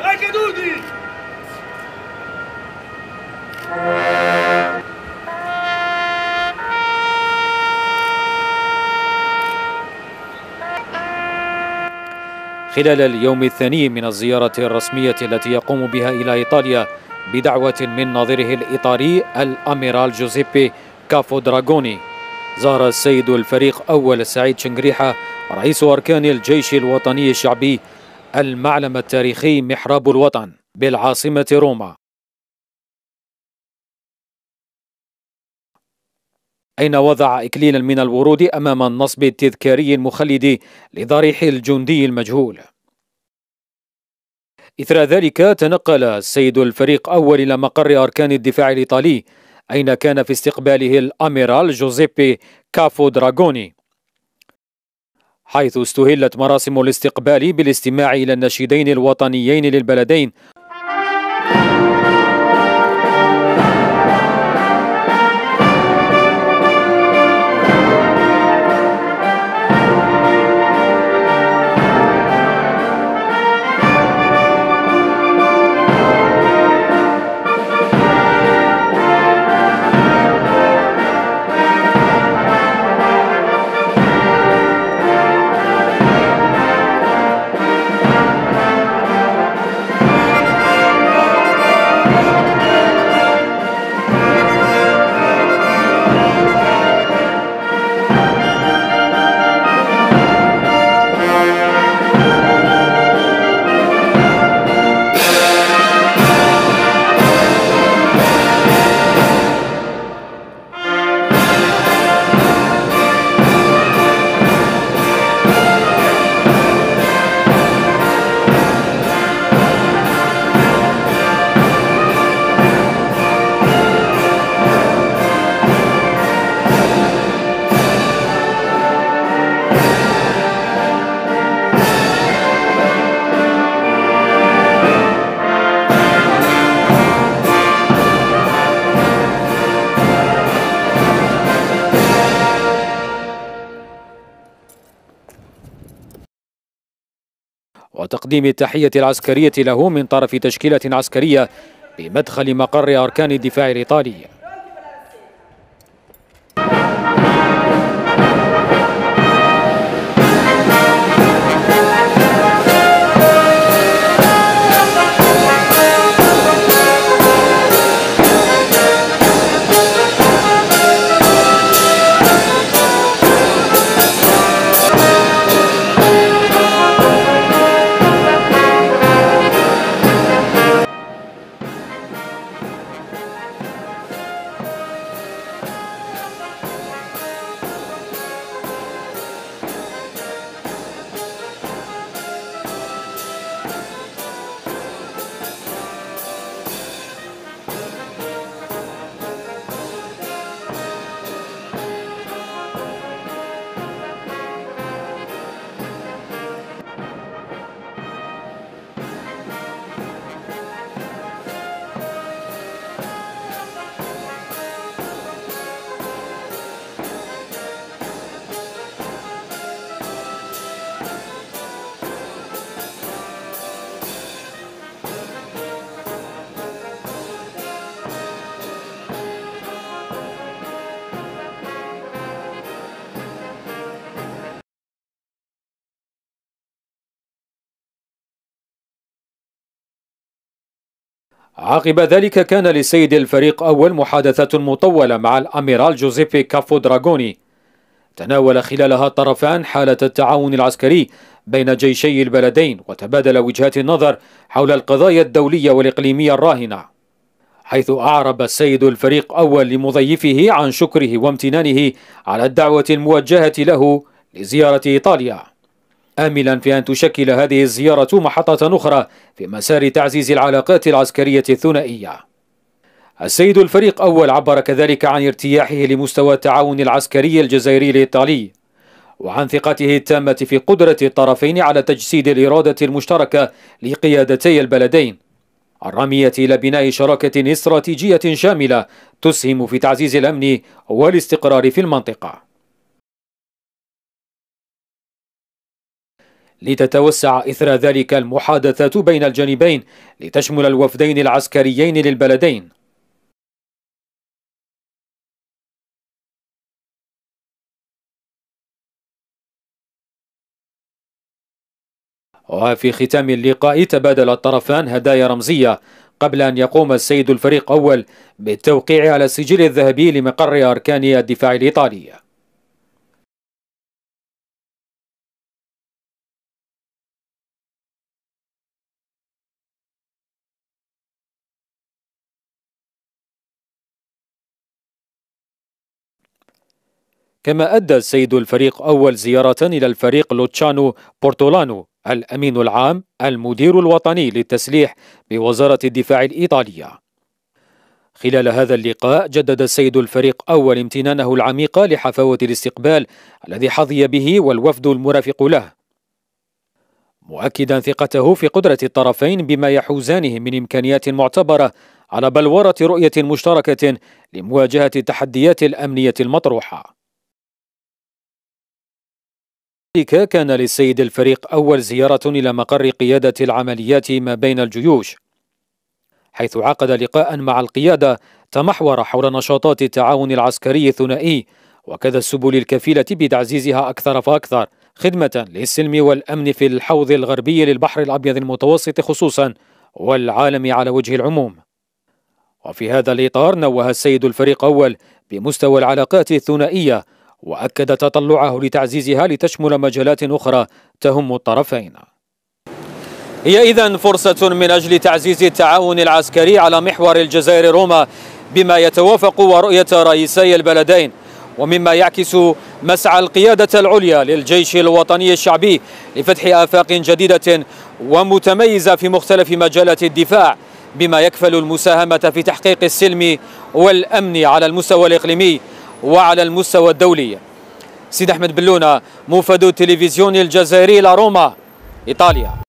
خلال اليوم الثاني من الزيارة الرسمية التي يقوم بها إلى إيطاليا بدعوة من نظيره الإيطالي الأميرال جوزيبي كافو دراغوني، زار السيد الفريق أول سعيد شنقريحة رئيس أركان الجيش الوطني الشعبي المعلم التاريخي محراب الوطن بالعاصمة روما، أين وضع إكليلا من الورود أمام النصب التذكاري المخلد لضريح الجندي المجهول. إثر ذلك تنقل السيد الفريق أول إلى مقر أركان الدفاع الإيطالي، أين كان في استقباله الأميرال جوزيبي كافو دراغوني، حيث استهلت مراسم الاستقبال بالاستماع إلى النشيدين الوطنيين للبلدين. وتقديم التحية العسكرية له من طرف تشكيلة عسكرية بمدخل مقر أركان الدفاع الإيطالي. عقب ذلك كان للسيد الفريق أول محادثة مطولة مع الأميرال جوزيبي كافو دراغوني، تناول خلالها الطرفان حالة التعاون العسكري بين جيشي البلدين، وتبادل وجهات النظر حول القضايا الدولية والإقليمية الراهنة، حيث أعرب السيد الفريق أول لمضيفه عن شكره وامتنانه على الدعوة الموجهة له لزيارة إيطاليا، آملا في أن تشكل هذه الزيارة محطة أخرى في مسار تعزيز العلاقات العسكرية الثنائية. السيد الفريق أول عبر كذلك عن ارتياحه لمستوى التعاون العسكري الجزائري الإيطالي، وعن ثقته التامة في قدرة الطرفين على تجسيد الإرادة المشتركة لقيادتي البلدين، الرامية إلى بناء شراكة استراتيجية شاملة تسهم في تعزيز الأمن والاستقرار في المنطقة. لتتوسع إثر ذلك المحادثات بين الجانبين لتشمل الوفدين العسكريين للبلدين. وفي ختام اللقاء تبادل الطرفان هدايا رمزية قبل أن يقوم السيد الفريق أول بالتوقيع على السجل الذهبي لمقر أركان الدفاع الإيطالي. كما أدى السيد الفريق أول زيارة إلى الفريق لوتشانو بورتولانو الأمين العام المدير الوطني للتسليح بوزارة الدفاع الإيطالية. خلال هذا اللقاء جدد السيد الفريق أول امتنانه العميق لحفاوة الاستقبال الذي حظي به والوفد المرافق له، مؤكدا ثقته في قدرة الطرفين بما يحوزانه من إمكانيات معتبرة على بلورة رؤية مشتركة لمواجهة التحديات الأمنية المطروحة. ذلك كان للسيد الفريق أول زيارة إلى مقر قيادة العمليات ما بين الجيوش، حيث عقد لقاء مع القيادة تمحور حول نشاطات التعاون العسكري الثنائي وكذا السبل الكفيلة بتعزيزها أكثر فأكثر خدمة للسلم والأمن في الحوض الغربي للبحر الأبيض المتوسط خصوصا والعالم على وجه العموم. وفي هذا الإطار نوه السيد الفريق أول بمستوى العلاقات الثنائية وأكد تطلعه لتعزيزها لتشمل مجالات أخرى تهم الطرفين. هي إذن فرصة من أجل تعزيز التعاون العسكري على محور الجزائر روما بما يتوافق ورؤية رئيسي البلدين، ومما يعكس مسعى القيادة العليا للجيش الوطني الشعبي لفتح آفاق جديدة ومتميزة في مختلف مجالات الدفاع، بما يكفل المساهمة في تحقيق السلم والأمن على المستوى الإقليمي وعلى المستوى الدولي. سيد أحمد بلونة، موفد التلفزيون الجزائري لروما، إيطاليا.